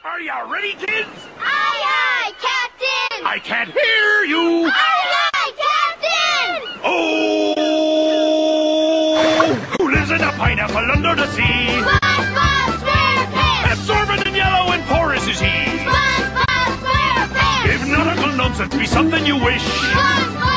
Are you ready, kids? Aye, aye, Captain! I can't hear you! Aye, aye, Captain! Oh! Who lives in a pineapple under the sea? SpongeBob SquarePants! Absorbent and yellow and porous is he. SpongeBob SquarePants! If nautical nonsense be something you wish, SpongeBob